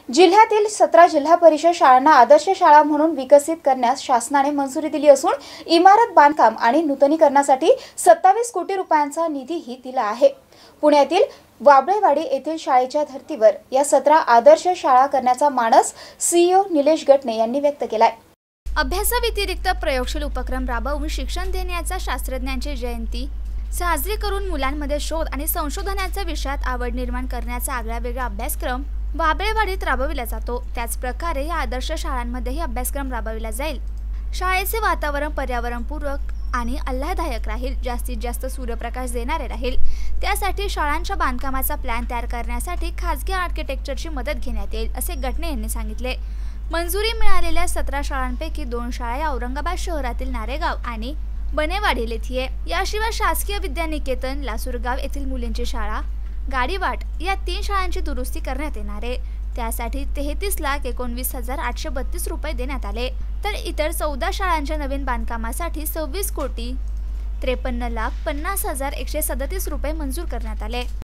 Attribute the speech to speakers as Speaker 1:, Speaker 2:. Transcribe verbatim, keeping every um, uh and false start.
Speaker 1: जिल्ह्यातील सतरा जिल्हा परिषद शाळांना आदर्श शाळा म्हणून विकसित करण्यास शासनाने मंजुरी दिली असून इमारत बांधकाम आणि नूतनीकरणासाठी सत्तावीस कोटी रुपयांचा निधीही दिला आहे। पुण्यातील वाबळेवाडी येथील शाळेच्या धर्तीवर या सतरा आदर्श शाळा करण्याचा मानस सीईओ निलेश गटणे यांनी व्यक्त केलाय।
Speaker 2: अभ्यासाव्यतिरिक्त प्रयोगशील उपक्रम राबवून शिक्षण देण्याचा शास्त्रज्ञांची जयंती साजरी करून मुलांमध्ये शोध आणि संशोधनाच्या विषयात आवड निर्माण करण्याचा आगळावेगळा अभ्यासक्रम वाबळेवाडीत राबविला जातो। त्याच प्रकारे या आदर्श शाळांमध्येही अभ्यासक्रम राबविला जाईल। शाळेचे वातावरण पर्यावरणपूरक आणि आल्हाददायक राहील, जास्तीत जास्त सूर्यप्रकाश देणारे राहील। त्यासाठी शाळांच्या बांधकामाचा प्लॅन तयार करण्यासाठी खासगी आर्किटेक्चरची मदत घेण्यात येईल, असे गटणे यांनी सांगितले। मंजुरी मिळालेल्या सतरा शाळांपैकी दोन शाळा या औरंगाबाद शहरातील नारेगाव आणि बनेवाडी येथे आहे। याशिवाय शासकीय विद्यानिकेतन लासूरगाव येथील मुलींची शाळा गाडीवाट या तीन शाळांची दुरुस्ती करण्यात येणार आहे। त्यासाठी तेहतीस लाख एकोणवीस हजार आठशे बत्तीस रुपये देण्यात आले, तर इतर चौदा शाळांच्या नवीन बांधकामासाठी सव्वीस कोटी त्रेपन्न लाख पन्नास हजार एकशे सदतीस रुपये मंजूर करण्यात आले।